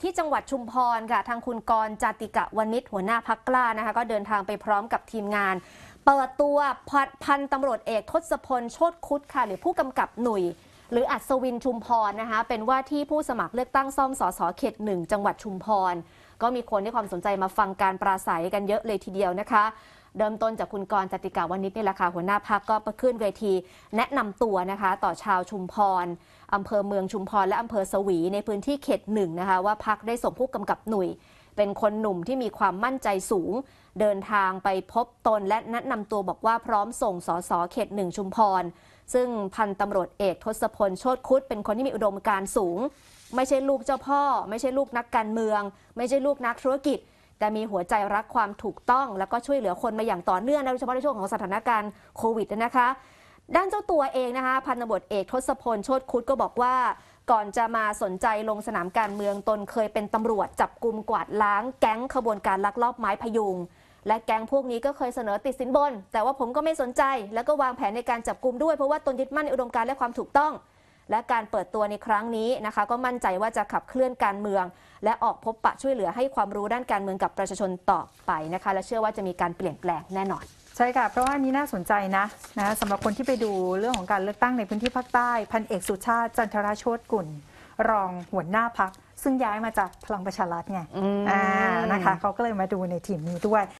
ที่จังหวัดชุมพรค่ะทางคุณกรณ์ จาติกะวณิชหัวหน้าพรรคกล้านะคะก็เดินทางไปพร้อมกับทีมงานเปิดตัวพันตำรวจเอกทศพลโชติคุดค่ะหรือผู้กำกับหนุ่ยหรืออัศวินชุมพรนะคะเป็นว่าที่ผู้สมัครเลือกตั้งซ่อมสสเขต 1จังหวัดชุมพรก็มีคนให้ความสนใจมาฟังการปราศัยกันเยอะเลยทีเดียวนะคะเริ่มต้นจากคุณกรณ์ จาติกะวณิชนี่แหละค่ะหัวหน้าพรรคก็ขึ้นเวทีแนะนำตัวนะคะต่อชาวชุมพรอำเภอเมืองชุมพรและอำเภอสวีในพื้นที่เขต 1นะคะว่าพรรคได้ส่งผู้กำกับหนุ่ยเป็นคนหนุ่มที่มีความมั่นใจสูงเดินทางไปพบตนและแนะนำตัวบอกว่าพร้อมส่งสสเขต 1ชุมพรซึ่งพันตำรวจเอกทศพลโชติคุดเป็นคนที่มีอุดมการณ์สูงไม่ใช่ลูกเจ้าพ่อไม่ใช่ลูกนักการเมืองไม่ใช่ลูกนักธุรกิจแต่มีหัวใจรักความถูกต้องแล้วก็ช่วยเหลือคนมาอย่างต่อเนื่องโดยเฉพาะในช่วงของสถานการณ์โควิดนะคะด้านเจ้าตัวเองนะคะพันตำรวจเอกทศพลโชติคุดก็บอกว่าก่อนจะมาสนใจลงสนามการเมืองตนเคยเป็นตำรวจจับกุมกวาดล้างแก๊งขบวนการลักลอบไม้พยุงและแก๊งพวกนี้ก็เคยเสนอติดสินบนแต่ว่าผมก็ไม่สนใจแล้วก็วางแผนในการจับกุมด้วยเพราะว่าตนยึดมั่นในอุดมการณ์และความถูกต้องและการเปิดตัวในครั้งนี้นะคะก็มั่นใจว่าจะขับเคลื่อนการเมืองและออกพบปะช่วยเหลือให้ความรู้ด้านการเมืองกับประชาชนต่อไปนะคะและเชื่อว่าจะมีการเปลี่ยนแปลงแน่นอนใช่ค่ะเพราะว่านี้น่าสนใจนะสำหรับคนที่ไปดูเรื่องของการเลือกตั้งในพื้นที่ภาคใต้พันเอกสุชาติจันทรโชติกุลรองหัวหน้าพรรคซึ่งย้ายมาจากพลังประชารัฐไงนะคะเขาก็เลยมาดูในทีมนี้ด้วย